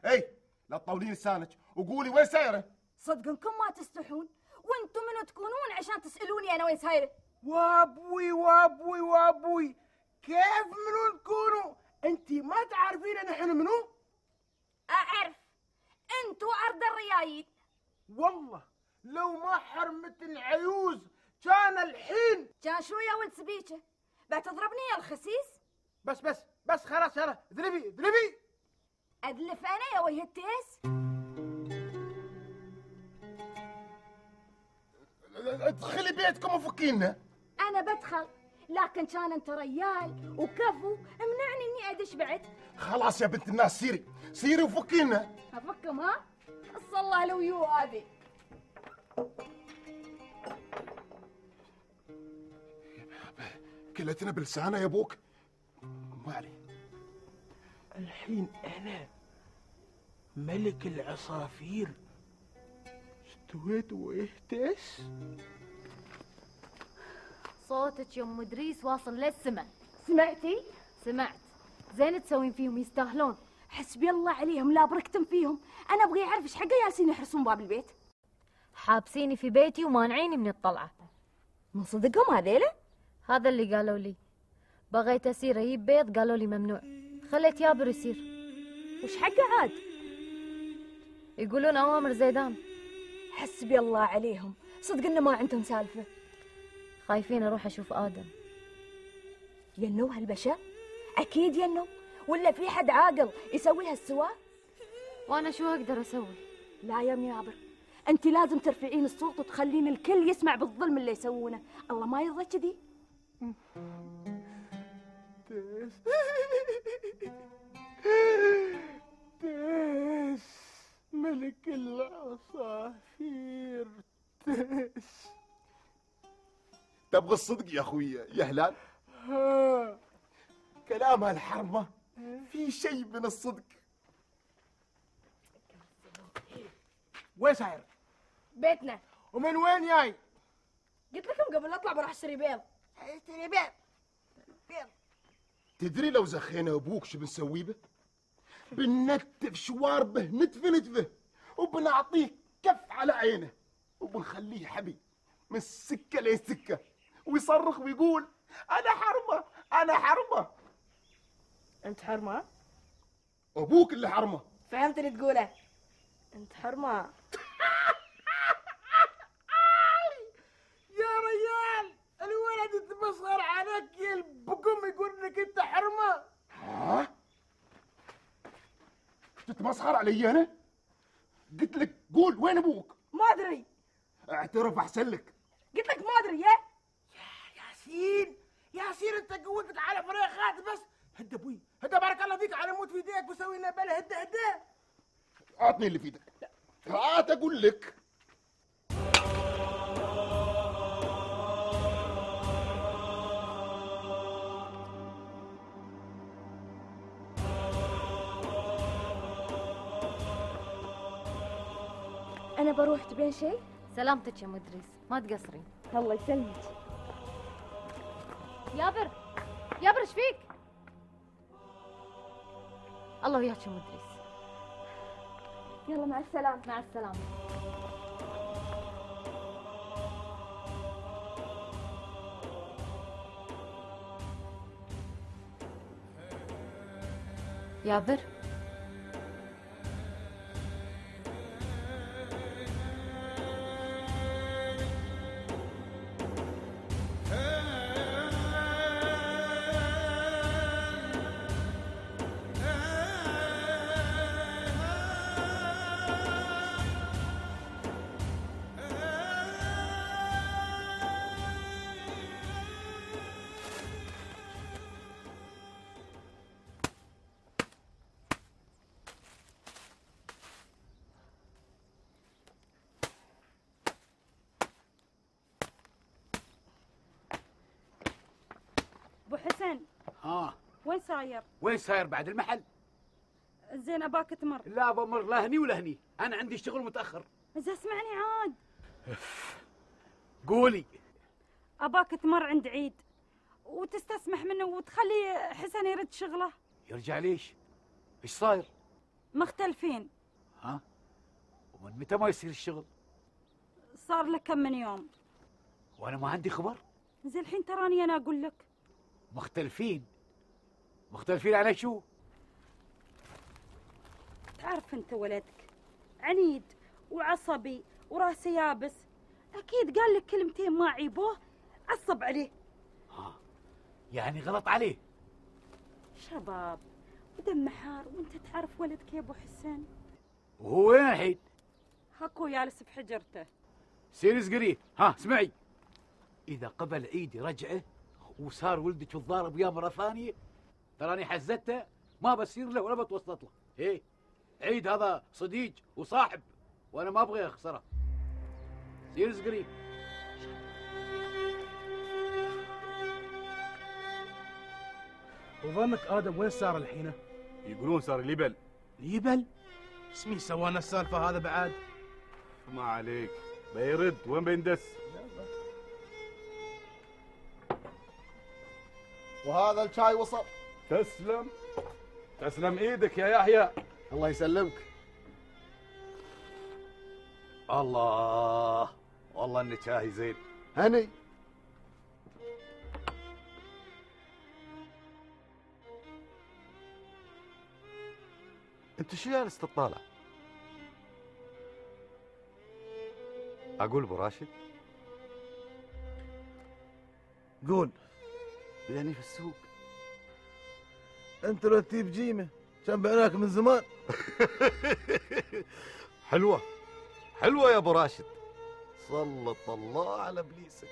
اي لا تطولين لسانك وقولي وين سايره. صدق انكم ما تستحون، وانتم منو تكونون عشان تسالوني انا وين سايره؟ وابوي وابوي وابوي، كيف منو تكونوا؟ انت ما تعرفين نحن منو؟ اعرف، انتو ارض الريايل. والله لو ما حرمة العيوز كان الحين. كان شو يا ولد سبيكه؟ بتضربني يا الخسيس؟ بس خلاص يلا اذلبي. ادلف انا يا وجه التيس؟ ادخلي بيتكم وفكينا. انا بدخل، لكن كان انت ريال وكفو امنعني اني ادش بعد. خلاص يا بنت الناس سيري وفكينا. افكم ها؟ اص الله لو هذه. كلتنا بلسانه يا ابوك. ما علي. الحين انا ملك العصافير استويت ويهتس. صوتك يا ام ادريس واصل للسما. سمعتي؟ سمعت. زين تسوين فيهم يستاهلون. حسبي الله عليهم، لا بركتم فيهم. انا ابغي اعرف ايش حقه جالسين يحرسون باب البيت. حابسيني في بيتي ومانعيني من الطلعه. من صدقهم هذيله؟ هذا اللي قالوا لي. بغيت اسير اجيب بيض قالوا لي ممنوع. خليت يابر يسير. وش حقه عاد؟ يقولون اوامر زيدان. حسبي الله عليهم، صدق انه ما عندهم سالفه. خايفين اروح اشوف ادم. ينو هالبشر؟ اكيد ينو، ولا في حد عاقل يسوي هالسوا؟ وانا شو اقدر اسوي؟ لا يا ميابر، انت لازم ترفعين الصوت وتخلين الكل يسمع بالظلم اللي يسوونه. الله ما يرضى كذي. تيس ملك العصافير تيس. تبغى الصدق يا اخويا يا هلال؟ كلام هالحرمه في شيء من الصدق. وين ساير؟ بيتنا. ومن وين جاي؟ قلت لكم قبل اطلع بروح اشتري بيض. اشتري بيض. تدري لو زخينا ابوك شو بنسوي به؟ بنتف شواربه نتفه وبنعطيه كف على عينه وبنخليه حبي من السكه للسكه ويصرخ ويقول انا حرمه انا حرمه. انت حرمه؟ ابوك اللي حرمه. فهمت اللي تقوله؟ انت حرمه. يا ريال الولد يتمسخر عليك يا البقم يقول انك انت حرمه. ها؟ تتمسخر علي انا؟ قلت لك قول وين ابوك؟ ما ادري. اعترف احسن لك. قلت لك ما ادري. يا ياسين انت قوتك على فريخات بس. هدى ابوي هدى بارك الله فيك على موت في يديك وسوي لنا بلا. هدى اعطني اللي في ايدك. هات اقول لك. انا بروح، تبين شيء؟ سلامتك يا ام ادريس، ما تقصرين. الله يسلمك. يابر ايش فيك؟ الله وياك يا ام ادريس. يلا مع السلامه. مع السلامه. يابر ابو حسن. ها وين ساير؟ وين ساير بعد المحل؟ زين اباك تمر. لا بمر لا هني ولا هني، انا عندي شغل متاخر. بس اسمعني عاد. قولي. اباك تمر عند عيد وتستسمح منه وتخلي حسن يرد شغله. يرجع ليش؟ ايش صاير؟ مختلفين. ها؟ ومن متى ما يصير الشغل؟ صار لك كم من يوم. وانا ما عندي خبر؟ زي الحين تراني انا اقول لك. مختلفين؟ مختلفين على شو؟ تعرف انت ولدك عنيد وعصبي وراسه يابس، اكيد قال لك كلمتين ما عيبوه عصب عليه. ها، يعني غلط عليه. شباب ودم حار، وانت تعرف ولدك يا ابو حسين. وهو وين الحين؟ هاكو جالس بحجرته. سير اسقريه. ها اسمعي، اذا قبل عيد رجعه وصار ولدك الضارب وياه مره ثانيه، تراني حزته ما بصير له ولا بتوسط له. ايه، عيد هذا صديق وصاحب وانا ما ابغي اخسره. سير اسقريه. وظنك ادم وين صار الحين؟ يقولون صار ليبل. ليبل؟ اسمي سوانا السالفه هذا بعد. ما عليك، بيرد وين بيندس. وهذا الشاي وصل. تسلم، تسلم ايدك يا يحيى. الله يسلمك. الله، والله انك شاهي زين. هني. انت شو جالس تطالع؟ اقول ابو راشد؟ قول. يعني في السوق. انت لو تجيب جيمه كان بعناك من زمان. حلوه حلوه يا ابو راشد، سلط الله على ابليسك.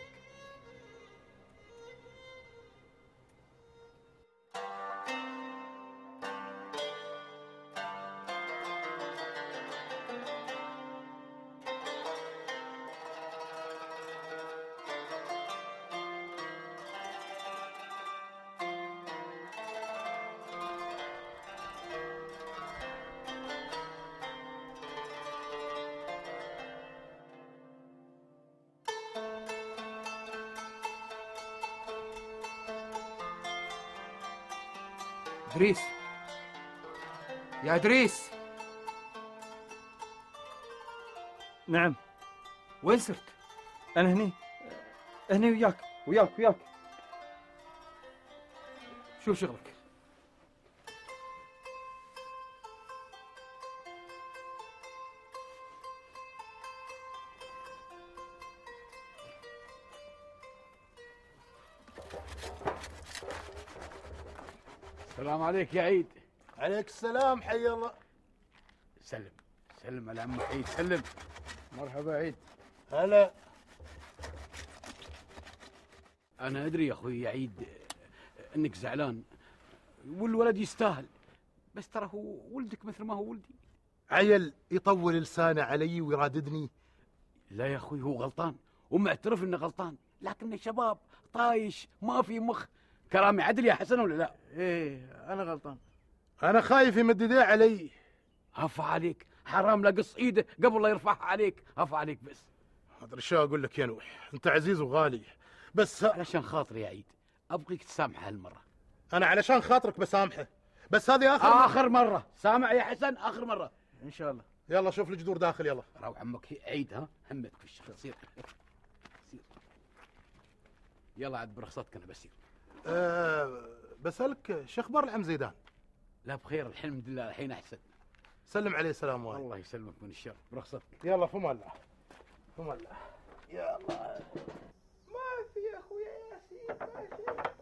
ادريس، يا ادريس. نعم. وين صرت؟ انا هني وياك. شو شغلك؟ السلام عليك يا عيد. عليك السلام، حي الله. سلم سلم على عم عيد، سلم. مرحبا عيد. هلا. انا ادري يا اخوي يا عيد انك زعلان والولد يستاهل، بس ترى هو ولدك مثل ما هو ولدي. عيل يطول لسانه علي ويراددني. لا يا اخوي، هو غلطان ومعترف انه غلطان، لكنه شباب طايش ما في مخ. كلامي عدل يا حسن ولا لا؟ ايه انا غلطان. انا خايف يمد ايديه علي. عفا عليك، حرام لا قص ايده قبل لا يرفعها عليك. عفا عليك بس. ادري شو اقول لك يا نوح، انت عزيز وغالي، بس علشان خاطري يا عيد ابغيك تسامحه هالمره. انا علشان خاطرك بسامحه، بس هذه اخر مرة. سامع يا حسن؟ اخر مرة ان شاء الله. يلا شوف الجذور داخل. يلا روح عمك عيد. ها همك في الشغل. سير سير. يلا عاد برخصتك انا بسير. بسألك شو اخبار العم زيدان؟ لا بخير الحمد لله، الحين احسن. سلم عليه سلام والله. الله يسلمك من الشر. برخصتك. يلا فم الله فم الله. يلا ما في يا اخويا ياسين، ما في.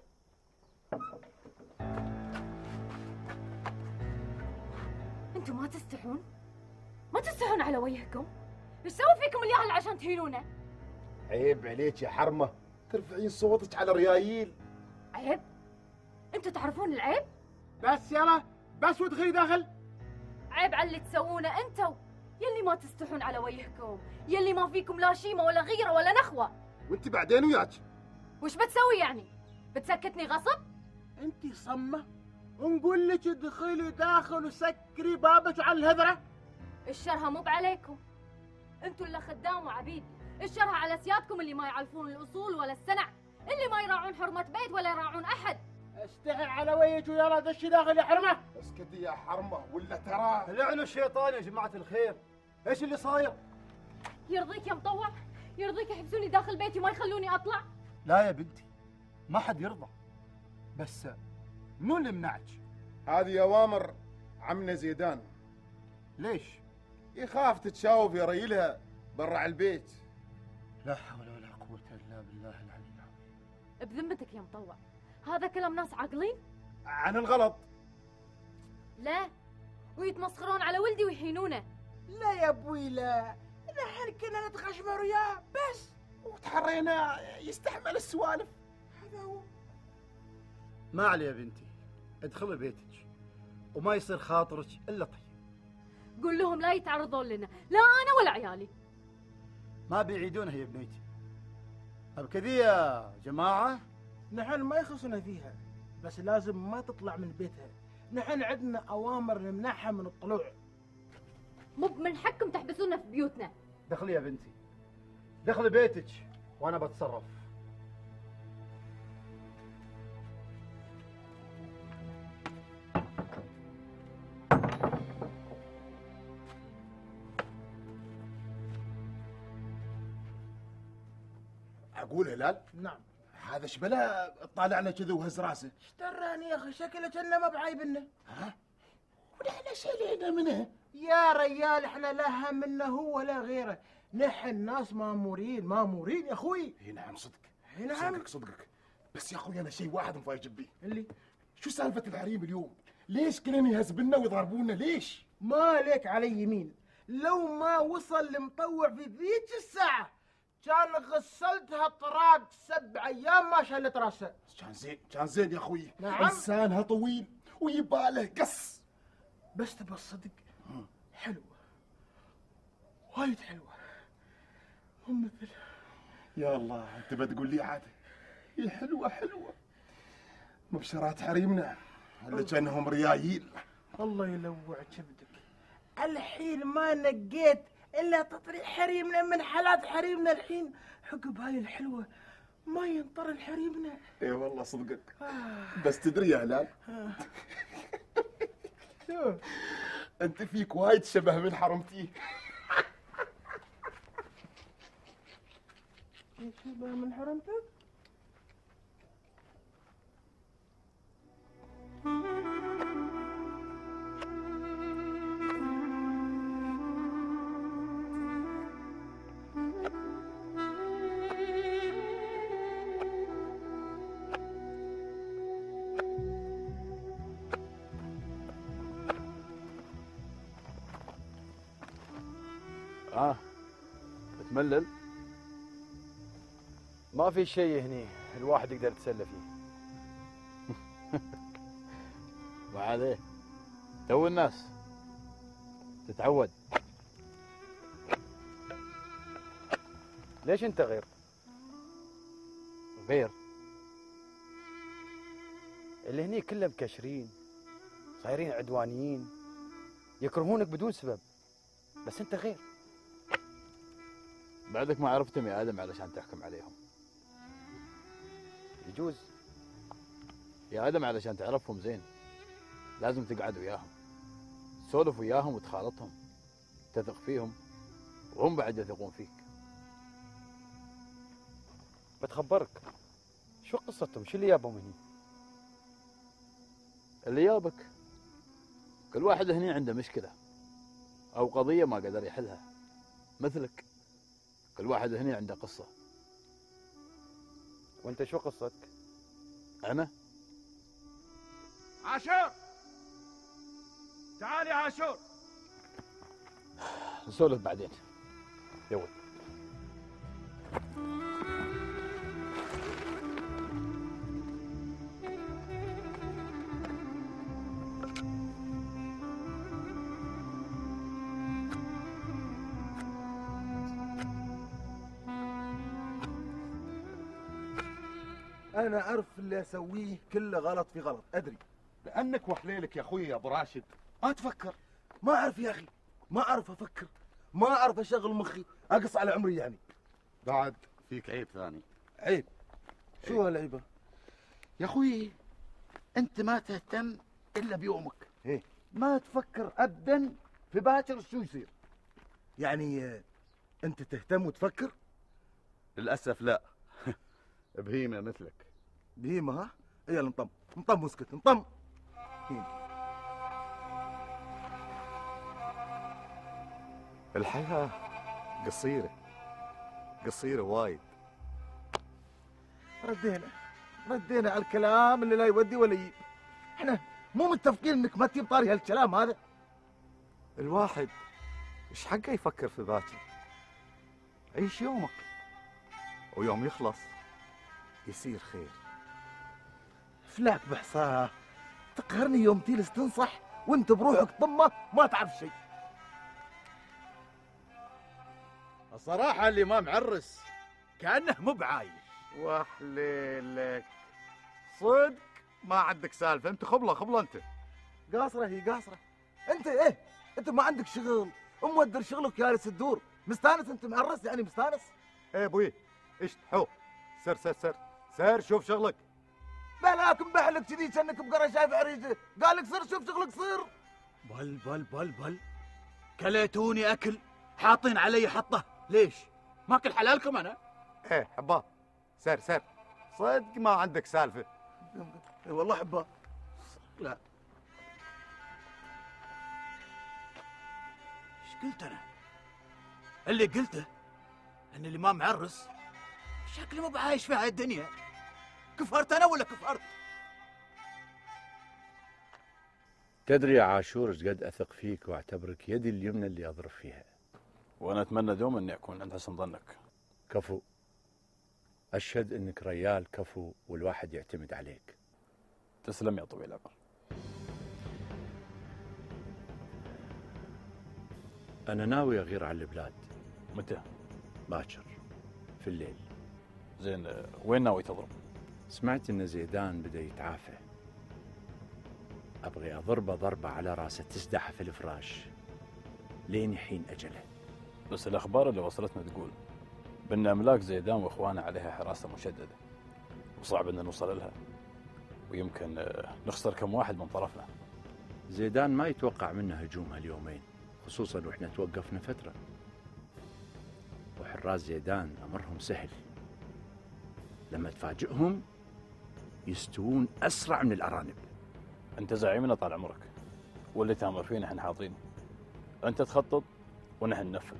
انتم ما تستحون؟ ما تستحون على وجهكم؟ ايش سووا فيكم الياهل عشان تهينونه؟ عيب عليك يا حرمه ترفعين صوتك على ريايل. عيب؟ انتم تعرفون العيب؟ بس يلا بس وادخلي داخل. عيب على اللي تسوونه انتم، يلي ما تستحون على وجهكم، يلي ما فيكم لا شيمه ولا غيره ولا نخوه. وانت بعدين وياك وش بتسوي يعني؟ بتسكتني غصب؟ انت صمه ونقول لك ادخلي داخل وسكري بابك على الهذره. الشرها مو بعليكم، انتم اللي خدام وعبيد. الشرها على سيادكم اللي ما يعرفون الاصول ولا السنع، اللي ما يراعون حرمه بيت ولا يراعون احد. استحي على وجهك ويلا دش داخل يا حرمه. اسكت يا حرمه ولا تراه. لعنوا الشيطان يا جماعه الخير، ايش اللي صاير؟ يرضيك يا مطوع؟ يرضيك يحبسوني داخل بيتي وما يخلوني اطلع؟ لا يا بنتي، ما حد يرضى، بس منو اللي منعك؟ هذه اوامر عمنا زيدان. ليش؟ يخاف تتشاوف يا ريلها برا على البيت. لا حول ولا قوه الا بالله العلي العظيم. بذمتك يا مطوع، هذا كلام ناس عاقلين؟ عن الغلط. لا، ويتمسخرون على ولدي ويهينونه. لا يا ابوي لا، نحن كنا نتغشمر وياه بس وتحرينا يستحمل السوالف. هذا هو. ما علي يا بنتي، ادخلي بيتك وما يصير خاطرك الا طيب. قول لهم لا يتعرضون لنا، لا انا ولا عيالي. ما بيعيدونها يا بنيتي. بكذي يا جماعه. نحن ما يخصنا فيها، بس لازم ما تطلع من بيتها. نحن عندنا اوامر نمنعها من الطلوع. مو من حقكم تحبسونا في بيوتنا. دخلي يا بنتي، دخلي بيتك وانا بتصرف. اقول هلال. نعم. هذا شبلا طالعنا كذا وهز راسه. ايش دراني يا اخي، شكله كنا ما بعايبنا. ها؟ ونحن شلينا منه. يا ريال احنا لا همنا هو ولا غيره، نحن ناس مامورين يا اخوي. اي نعم صدق. اي نعم صدقك. بس يا اخوي انا شيء واحد مفاجئ بيه. اللي شو سالفه الحريم اليوم؟ ليش كلنا يهزبنا ويضربونا ليش؟ ما لك على يمين، لو ما وصل المطوع في ذيك الساعة كان غسلتها طراق 7 أيام ما شلت راسها. كان زين يا اخوي. نعم. لسانها طويل ويباله قص. بس تبى الصدق حلوة، وايد حلوة، مو مثل. يا الله انت بتقول لي عاد هي حلوة مبشرات حريمنا اللي كانهم ريايل. الله يلوع كبدك، الحين ما نقيت الا تطريح حريمنا من حالات حريمنا. الحين عقب هاي الحلوة ما ينطر الحريمنا. اي والله صدقك. بس تدري يا هلال شو انت فيك وايد شبه من حرمتي. شبه من حرمتك؟ بتملل؟ ما في شيء هني الواحد يقدر يتسلى فيه. وعاد ايه؟ تو الناس تتعود. ليش انت غير؟ غير؟ اللي هني كلهم مكشرين، صايرين عدوانيين، يكرهونك بدون سبب، بس انت غير. بعدك ما عرفتهم يا ادم علشان تحكم عليهم. يجوز يا ادم علشان تعرفهم زين لازم تقعد وياهم، تسولف وياهم وتخالطهم، تثق فيهم وهم بعد يثقون فيك. بتخبرك، شو قصتهم؟ شو اللي جابهم هني؟ اللي جابك كل واحد هني عنده مشكلة أو قضية ما قدر يحلها، مثلك كل واحد هني عنده قصة. وانت شو قصتك؟ أنا؟ عاشور، تعال يا عاشور. نسولف بعدين. يلا. انا اعرف اللي اسويه كله غلط في غلط، ادري. لانك وحليلك يا اخوي يا ابو راشد ما تفكر. ما اعرف يا اخي، ما اعرف افكر، ما اعرف اشغل مخي، اقص على عمري يعني. بعد فيك عيب ثاني. عيب؟ شو هالعيبه؟ يا اخوي انت ما تهتم الا بيومك، ايه ما تفكر ابدا في باكر شو يصير. يعني انت تهتم وتفكر؟ للاسف لا. بهيمه مثلك. بهيمه ها؟ يلا انطم انطم واسكت انطم. الحياه قصيره، قصيره وايد. ردينا على الكلام اللي لا يودي ولا يجيب. احنا مو متفقين انك ما تجيب طاري هالكلام هذا. الواحد ايش حقه يفكر في باكر؟ عيش يومك ويوم يخلص يصير خير. فلاك بحصاه تقهرني يوم تجلس تنصح وانت بروحك طمه ما تعرف شيء. الصراحة اللي ما معرس كأنه مو بعايش. وحليلك صدق ما عندك سالفه، انت خبله انت. قاصره هي قاصره. انت ايه؟ انت ما عندك شغل ومودر شغلك جالس تدور مستانس. انت معرس يعني مستانس؟ ايه ابوي ايش حو سر شوف شغلك. بلاك مبحلك كذي كأنك بقرة شايف عريجه. قال لك صير شوف شغلك صير. بل كليتوني اكل حاطين علي حطه، ليش؟ ماكل حلالكم انا؟ ايه حباه سر صدق ما عندك سالفه. اي والله حباه. لا ايش قلت انا؟ اللي قلته ان اللي ما معرس شكلي مو بعايش في هاي الدنيا. كفرت انا ولا كفرت؟ تدري يا عاشور ايش قد اثق فيك واعتبرك يدي اليمنى اللي اضرب فيها. وانا اتمنى دوما اني اكون عند حسن ظنك. كفو. اشهد انك ريال كفو والواحد يعتمد عليك. تسلم يا طويل العمر. انا ناوي اغير على البلاد. متى؟ باكر في الليل. زين وين ناوي تضرب؟ سمعت ان زيدان بدا يتعافى. ابغي اضربه ضربه على راسه تسدحه في الفراش لين يحين اجله. بس الاخبار اللي وصلتنا تقول بان املاك زيدان واخوانه عليها حراسه مشدده وصعب ان نوصل لها، ويمكن نخسر كم واحد من طرفنا. زيدان ما يتوقع منا هجوم هاليومين، خصوصا واحنا توقفنا فتره. وحراس زيدان امرهم سهل، لما تفاجئهم يستوون اسرع من الارانب. انت زعيمنا طال عمرك، واللي تامر فينا احنا حاضرين. انت تخطط ونحن ننفذ.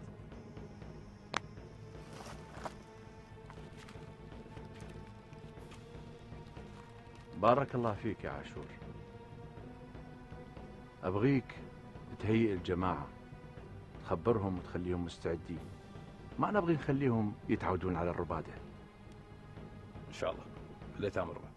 بارك الله فيك يا عاشور. ابغيك تهيئ الجماعه، تخبرهم وتخليهم مستعدين. ما نبغي نخليهم يتعودون على الرباده. ان شاء الله اللي تامر به.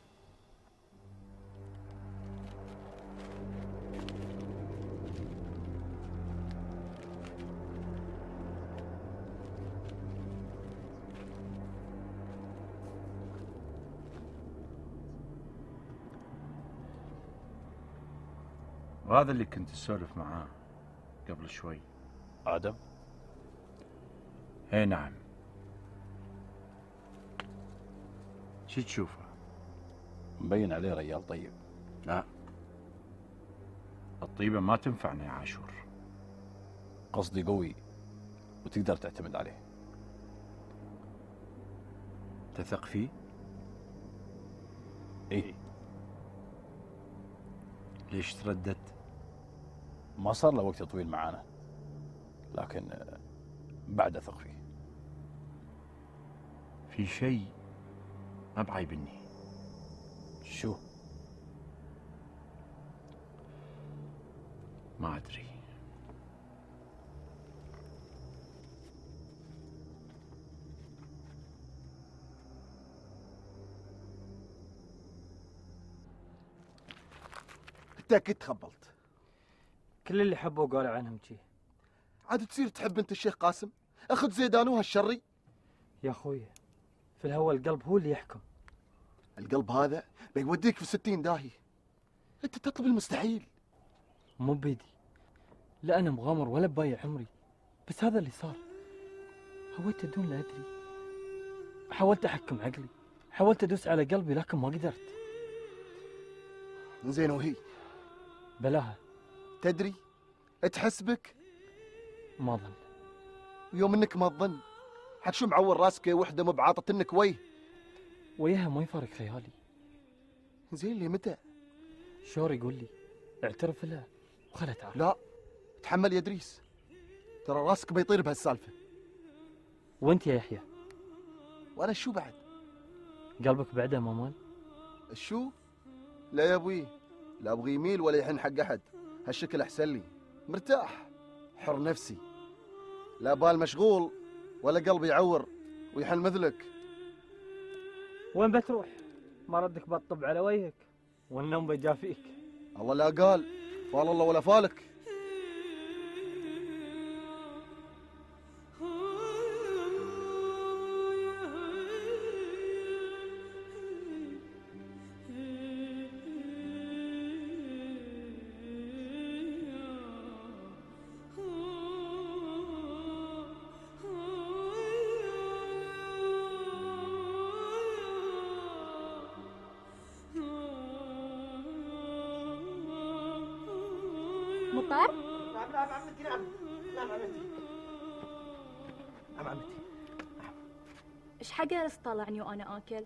وهذا اللي كنت اسولف معاه قبل شوي. آدم؟ اي نعم. شو تشوفه؟ مبين عليه ريال طيب. لا، الطيبة ما تنفعنا يا عاشور. قصدي قوي وتقدر تعتمد عليه. تثق فيه؟ ايه. ليش ترددت؟ ما صار له وقت طويل معانا، لكن بعد اثق فيه. في شيء ما بعيبني. شو؟ ما ادري. انت اكيد تخبلت. كل اللي حبوا قالوا عنهم شي. عاد تصير تحب انت الشيخ قاسم؟ اخذ زيدان وهالشري. يا اخوي في الهوى القلب هو اللي يحكم. القلب هذا بيوديك في 60 داهية. انت تطلب المستحيل. مو بيدي، لا انا مغامر ولا ببايع عمري، بس هذا اللي صار. هويت دون لا ادري، حاولت احكم عقلي، حاولت ادوس على قلبي لكن ما قدرت. زين وهي بلاها. تدري تحس بك ما ظن. ويوم انك ما تظن حد شو معور راسك يا وحده مو بعاطت انك وياها ما يفارق خيالي. زين لي متى؟ شور يقول لي اعترف لها وخلها تعرف. لا تحمل يا ادريس، ترى راسك بيطير بهالسالفه. وانت يا يحيى؟ وانا شو بعد؟ قلبك بعده مامان؟ شو؟ لا يا ابوي، لا ابغى يميل ولا يحن حق احد، هالشكل احسن لي، مرتاح حر نفسي، لا بال مشغول ولا قلبي يعور ويحن مثلك. وين بتروح؟ ما ردك بطب على وجهك والنوم بيجافيك. الله لا قال فال الله ولا فالك. مطر؟ نعم عمتي، نعم عمتي. نعم عمتي. ايش حق طالعني وانا اكل؟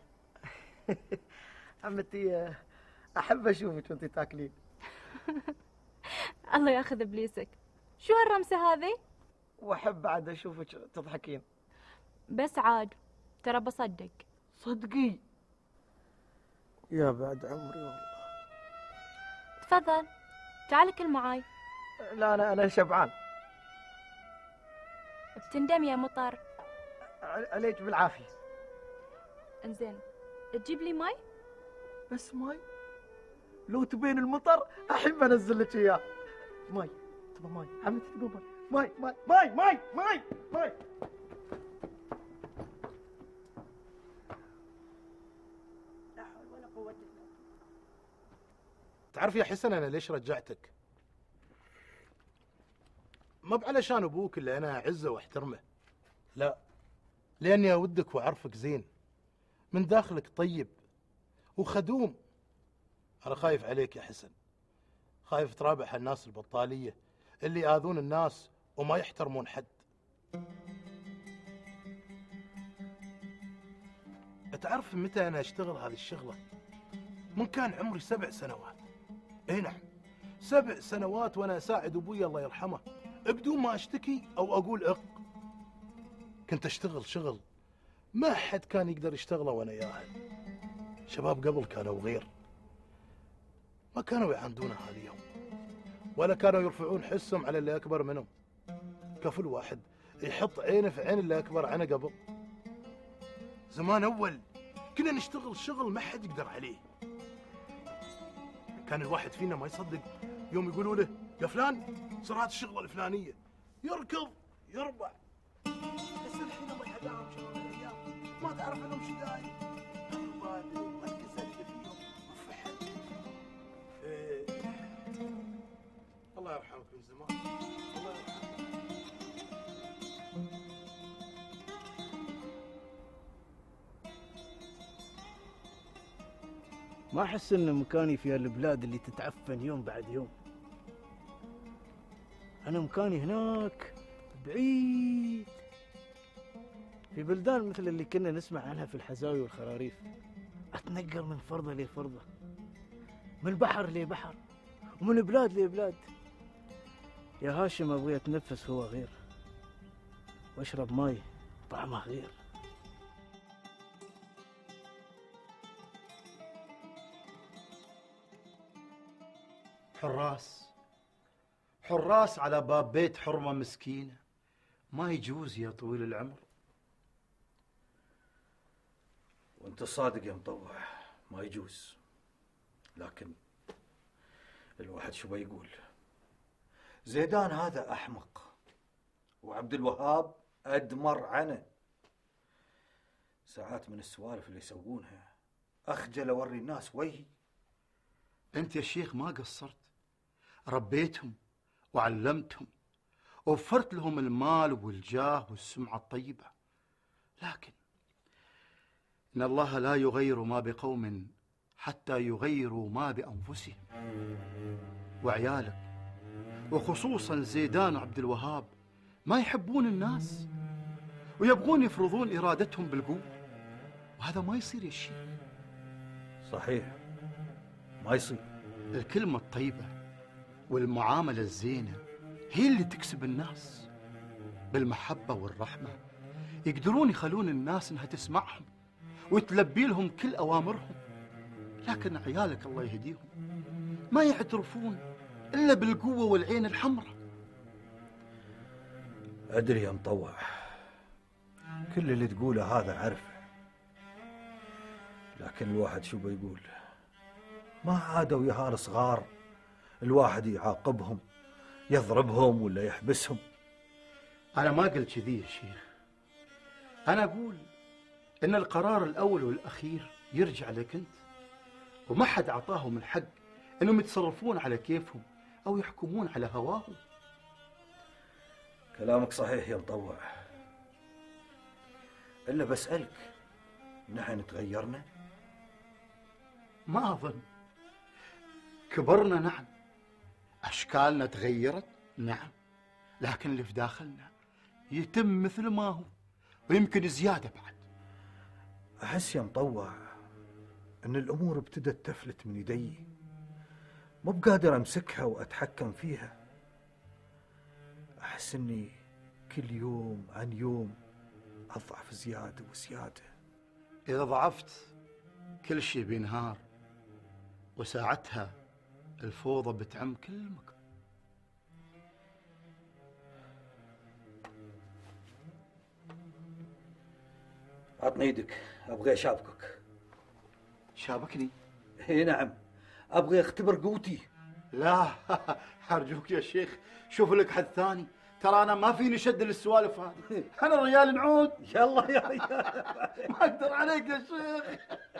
عمتي احب اشوفك وانت تاكلين. الله ياخذ ابليسك. شو هالرمسه هذه؟ واحب بعد اشوفك تضحكين. بس عاد ترى بصدق. صدقي يا بعد عمري والله. تفضل تعال كل معاي. لا انا شبعان. بتندم يا مطر. عليك بالعافيه. انزين تجيب لي ماي؟ بس ماي؟ لو تبين المطر احب انزل لك اياه. ماي تبى ماي؟ عمتي تبى ماي؟ ماي. لا حول ولا قوة الا بالله. تعرف يا حسن انا ليش رجعتك؟ ما بعلشان ابوك اللي انا اعزه واحترمه، لا، لاني اودك واعرفك زين، من داخلك طيب وخدوم. انا خايف عليك يا حسن، خايف ترابح الناس البطاليه اللي ياذون الناس وما يحترمون حد. تعرف متى انا اشتغل هذه الشغله؟ من كان عمري 7 سنوات. اي نعم 7 سنوات وانا اساعد ابوي الله يرحمه بدون ما اشتكي او اقول اق. كنت اشتغل شغل ما حد كان يقدر يشتغله وانا ياهل. شباب قبل كانوا غير، ما كانوا يعاندون اهاليهم ولا كانوا يرفعون حسهم على اللي اكبر منهم. كفل واحد يحط عينه في عين اللي اكبر عنه قبل. زمان اول كنا نشتغل شغل ما حد يقدر عليه. كان الواحد فينا ما يصدق يوم يقولوا له يا فلان صار هذه الشغله الفلانيه، يركض يربع. بس الحين الله يهداهم شغل الايام ما تعرف عنهم شي داير. الرواد والكسل اللي فيهم وفحل. الله يرحمك من زمان، الله يرحمك. ما أحس إن مكاني في هالبلاد اللي تتعفن يوم بعد يوم. أنا مكاني هناك بعيد، في بلدان مثل اللي كنا نسمع عنها في الحزاوي والخراريف. أتنقل من فرضة لفرضة، من بحر لبحر، ومن بلاد لبلاد. يا هاشم أبغي أتنفس هو غير، وأشرب ماي طعمه غير. حراس على باب بيت حرمة مسكينة، ما يجوز يا طويل العمر. وانت صادق يا مطوع، ما يجوز، لكن الواحد شو بيقول؟ زيدان هذا احمق وعبد الوهاب ادمر عنه. ساعات من السوالف اللي يسوونها اخجل اوري الناس وجهي. انت يا شيخ ما قصرت، ربيتهم وعلمتهم ووفرت لهم المال والجاه والسمعة الطيبة، لكن إن الله لا يغير ما بقوم حتى يغيروا ما بأنفسهم. وعيالك وخصوصا زيدان وعبد الوهاب ما يحبون الناس ويبغون يفرضون إرادتهم بالقوة، وهذا ما يصير يا شيخ. صحيح ما يصير. الكلمة الطيبة والمعاملة الزينة هي اللي تكسب الناس. بالمحبة والرحمة يقدرون يخلون الناس انها تسمعهم وتلبي لهم كل أوامرهم. لكن عيالك الله يهديهم ما يعترفون إلا بالقوة والعين الحمراء. أدري يا مطوع، كل اللي تقوله هذا عارفه، لكن الواحد شو بيقول؟ ما عادوا يهال صغار الواحد يعاقبهم، يضربهم ولا يحبسهم. أنا ما قلت كذي يا شيخ، أنا أقول إن القرار الأول والأخير يرجع لك أنت، وما حد أعطاهم الحق إنهم يتصرفون على كيفهم أو يحكمون على هواهم. كلامك صحيح يا مطوع، إلا بسألك، نحن تغيرنا؟ ما أظن. كبرنا نعم، أشكالنا تغيرت نعم، لكن اللي في داخلنا يتم مثل ما هو ويمكن زيادة بعد. أحس يا مطوع إن الأمور ابتدت تفلت من يدي، مو بقادر أمسكها وأتحكم فيها. أحس إني كل يوم عن يوم أضعف زيادة وزيادة. إذا ضعفت كل شيء بينهار، وساعتها الفوضى بتعم كل مكان. عطني يدك، أبغى أشابكك. شابكني؟ اي نعم، أبغى أختبر قوتي. لا أرجوك يا شيخ، شوف لك حد ثاني، ترى أنا ما فيني شد للسوالف هذه، أنا ريال نعود. يلا يا ريال ما أقدر عليك يا شيخ.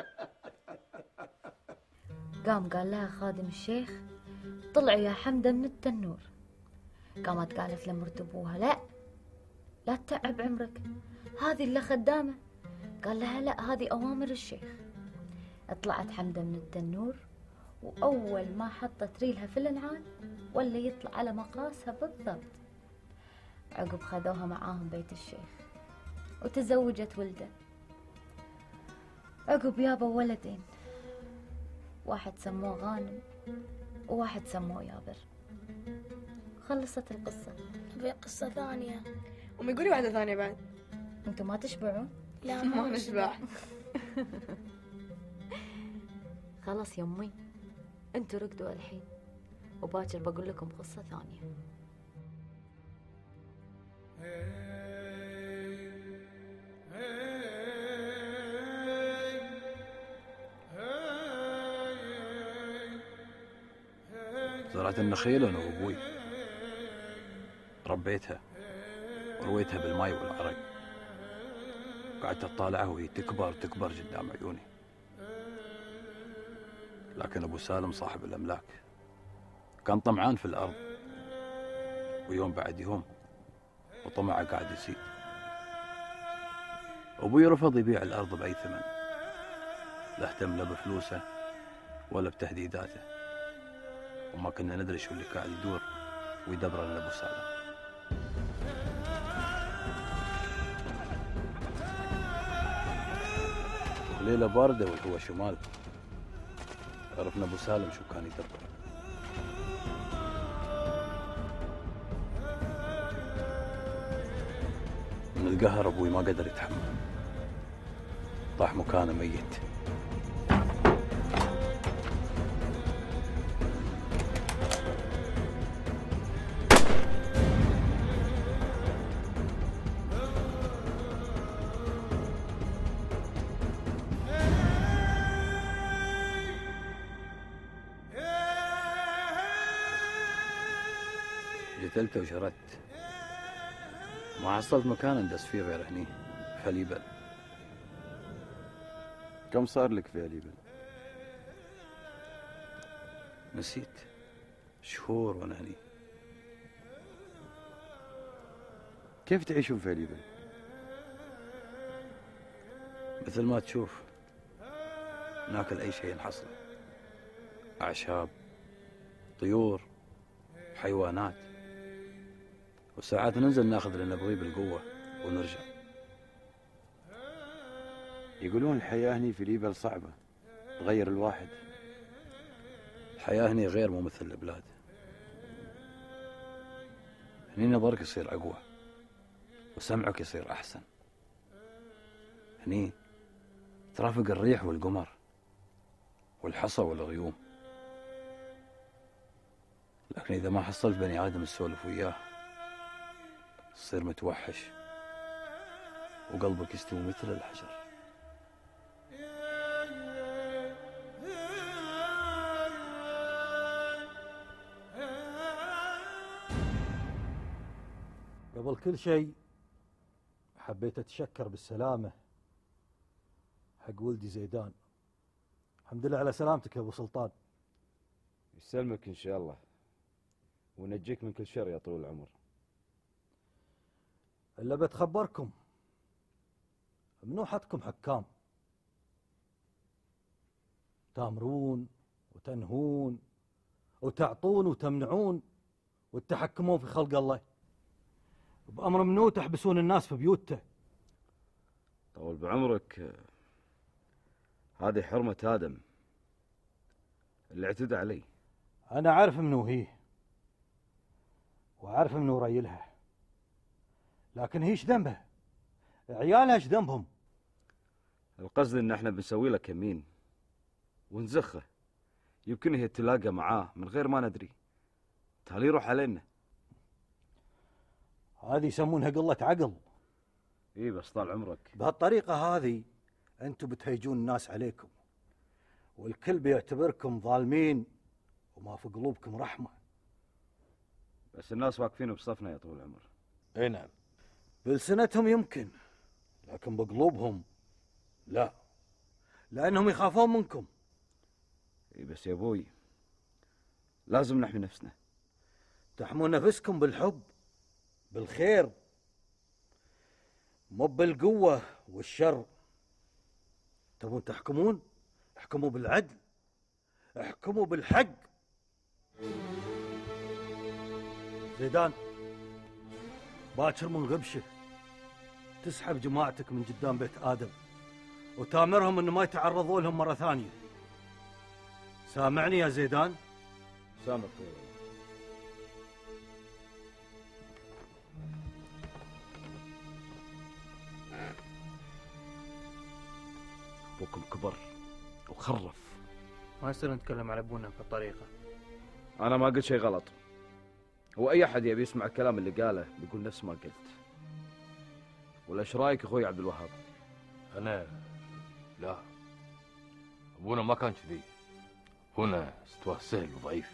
قام قال لها خادم الشيخ طلعي يا حمدة من التنور. قامت قالت لمرت ابوها لا تتعب عمرك، هذه اللي خدامة. قال لها لا، هذه أوامر الشيخ. طلعت حمدة من التنور، وأول ما حطت ريلها في الانعال ولا يطلع على مقاسها بالضبط. عقب خذوها معاهم بيت الشيخ وتزوجت ولده. عقب يابا ولدين، واحد سموه غانم وواحد سموه يابر. خلصت القصة. أبي قصة ثانية. أمي قولي واحدة ثانية بعد. انتوا ما تشبعون؟ لا ما نشبع. خلاص يمي، انتوا رقدوا الحين، وباكر بقول لكم قصة ثانية. زرعت النخيل أنا وأبوي، ربيتها ورويتها بالماء والعرق، قعدت أطالعها وهي تكبر قدام عيوني. لكن أبو سالم صاحب الأملاك كان طمعان في الأرض، ويوم بعد يوم وطمعه قاعد يزيد. أبوي رفض يبيع الأرض بأي ثمن، لا اهتم لا بفلوسه ولا بتهديداته، وما كنا ندري شو اللي قاعد يدور ويدبر لنا أبو سالم. ليلة باردة والهواء شمال، عرفنا أبو سالم شو كان يدبر. من القهر أبوي ما قدر يتحمل، طاح مكانه ميت. قتلته وشردت، ما حصلت مكان اندس فيه غير هني في هليبل. كم صار لك في هليبل؟ نسيت، شهور وانا هني. كيف تعيشون في هليبل؟ مثل ما تشوف، ناكل أي شيء نحصله، أعشاب، طيور، حيوانات، وساعات ننزل ناخذ اللي نبغيه بالقوة ونرجع. يقولون الحياة هني في ليبل صعبة تغير الواحد. الحياة هني غير مو مثل البلاد. هني نظرك يصير أقوى وسمعك يصير أحسن. هني ترافق الريح والقمر والحصى والغيوم، لكن إذا ما حصلت بني آدم تسولف وياه تصير متوحش وقلبك يستوي مثل الحجر. قبل كل شيء حبيت أتشكر بالسلامة حق ولدي زيدان. الحمد لله على سلامتك يا أبو سلطان. يسلمك إن شاء الله ونجيك من كل شر يا طول العمر. إلا بتخبركم منوحتكم حكام، تامرون وتنهون وتعطون وتمنعون وتتحكمون في خلق الله، بأمر منو تحبسون الناس في بيوته. طول بعمرك، هذه حرمة آدم اللي اعتدى علي. أنا عارف منو هي وعارف منو رايلها، لكن هي ايش ذنبها؟ عيالها ايش ذنبهم؟ القصد ان احنا بنسوي له كمين ونزخه، يمكن هي تلاقى معاه من غير ما ندري، تالي يروح علينا. هذه يسمونها قلة عقل. اي بس طال عمرك بهالطريقة هذه انتم بتهيجون الناس عليكم، والكل بيعتبركم ظالمين وما في قلوبكم رحمة. بس الناس واقفين بصفنا يا طول العمر. اي نعم، بلسنتهم يمكن، لكن بقلوبهم لا، لأنهم يخافون منكم. اي بس يا ابوي لازم نحمي نفسنا. تحمون نفسكم بالحب بالخير، مو بالقوة والشر. تبون تحكمون؟ احكموا بالعدل، احكموا بالحق. زيدان، باكر من غبشه تسحب جماعتك من قدام بيت آدم وتامرهم انه ما يتعرضوا لهم مرة ثانية. سامعني يا زيدان؟ سامعك. ابوكم كبر وخرف. ما يصير نتكلم على ابونا بهالطريقة. انا ما قلت شيء غلط، هو اي احد يبي يسمع الكلام اللي قاله بيقول نفس ما قلت. ولا ايش رايك اخوي عبد الوهاب؟ انا لا، ابونا ما كان كذي، هنا استوى سهل وضعيف.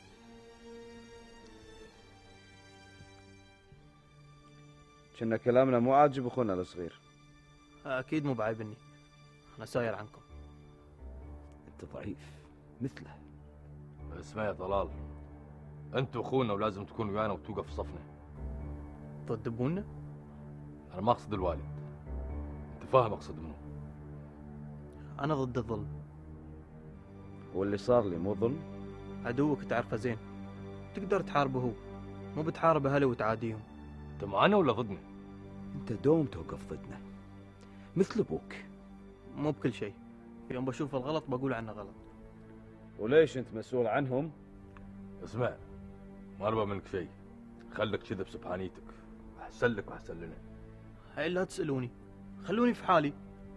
كنا كلامنا مو عاجب اخونا الصغير. اكيد مو بعيبني، انا ساير عنكم. انت ضعيف مثله. اسمع يا طلال، انت اخونا ولازم تكون ويانا وتوقف في صفنا. ضد ابونا؟ انا ما اقصد الوالد، انت فاهم اقصد منه. انا ضد الظلم. واللي صار لي مو ظلم؟ عدوك تعرفه زين، تقدر تحاربه هو، مو بتحارب اهله وتعاديهم. انت معانا ولا ضدنا؟ انت دوم توقف ضدنا مثل ابوك. مو بكل شيء، يوم بشوف الغلط بقول عنه غلط. وليش انت مسؤول عنهم؟ اسمع، ما نبغى منك شيء، خليك كذا بسبحانيتك، احسن لك واحسن لنا. هاي لا تسألوني، خلوني في حالي.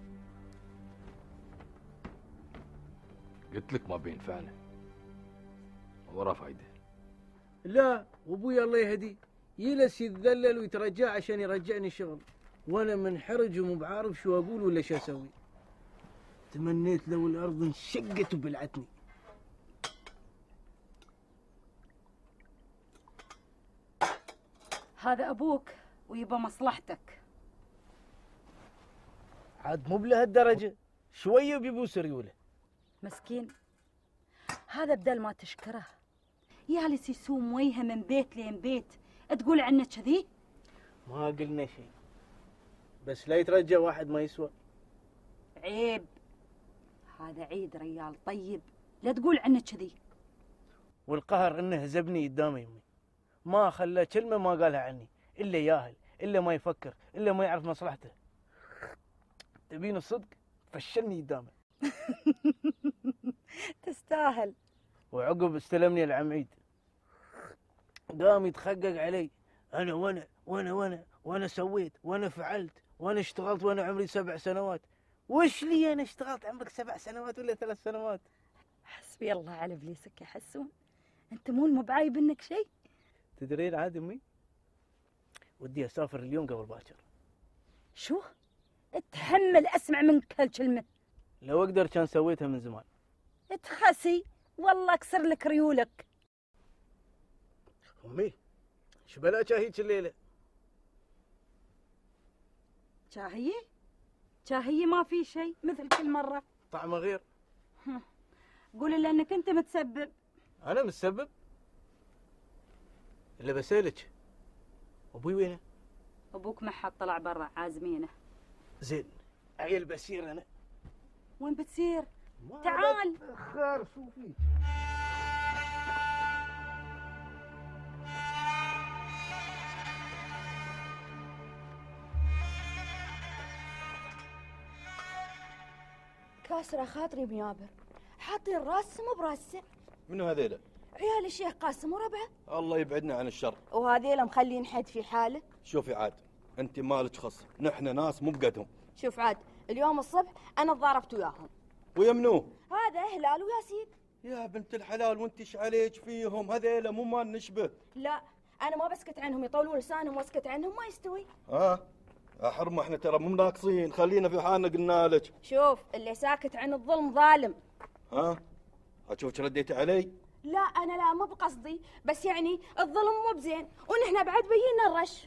قلت لك ما بينفعنا، ورا فايده. لا، وابويا الله يهديه يجلس يتذلل ويترجع عشان يرجعني شغل، وانا منحرج ومو بعارف شو اقول ولا شو اسوي. تمنيت لو الارض انشقت وبلعتني. هذا ابوك ويبى مصلحتك. عاد مو بلهالدرجه، شويه بيبوس ريوله. مسكين، هذا بدل ما تشكره يالس يسوم وجهه من بيت لين بيت، تقول عنه كذي؟ ما قلنا شيء، بس لا يترجى واحد ما يسوى. عيب، هذا عيد ريال طيب، لا تقول عنه كذي. والقهر انه هزبني قدام يمي، ما خلى كلمه ما قالها عني، الا ياهل، الا ما يفكر، الا ما يعرف مصلحته. تبين الصدق؟ فشلني قدامه. تستاهل. وعقب استلمني العميد، قام يتخقق علي، انا وانا سويت وانا فعلت وانا اشتغلت وانا عمري 7 سنوات. وش لي انا اشتغلت عمرك 7 سنوات ولا 3 سنوات؟ حسبي الله على ابليسك يا حسون، انت مو بعايب انك شيء. تدرين عاد امي، ودي اسافر اليوم قبل باكر. شو؟ اتحمل اسمع منك هالكلمه. لو اقدر كان سويتها من زمان. اتخسي والله اكسر لك ريولك. امي شو بلا شاهيك الليله؟ شاهية ما في شيء مثل كل مرة. طعمه غير. قول لأنك أنت متسبب. أنا متسبب؟ اللي بسألك أبوي وينه؟ أبوك ما حد طلع برا عازمينه. زين عيل بسير أنا. وين بتسير؟ تعال. خير شو فيك؟ كاسرة خاطري بيابر، حاطين راسه مو براسه. منو هذيلا؟ عيال الشيخ قاسم وربعه. الله يبعدنا عن الشر. وهذيلا مخلين حد في حاله. شوفي عاد، انت مالك خص، نحن ناس مو بقدهم. شوف عاد، اليوم الصبح انا تضاربت وياهم. ويا منو؟ هذا هلال وياسين. يا بنت الحلال وانت ايش عليك فيهم؟ هذيلا مو مال نشبه. لا انا ما بسكت عنهم، يطولون لسانهم واسكت عنهم ما يستوي. حرمه احنا ترى مو ناقصين، خلينا في حالنا قلنا لك. شوف اللي ساكت عن الظلم ظالم. اشوفك رديتي علي؟ لا انا لا مو بقصدي، بس يعني الظلم مو بزين ونحن بعد بينا الرش.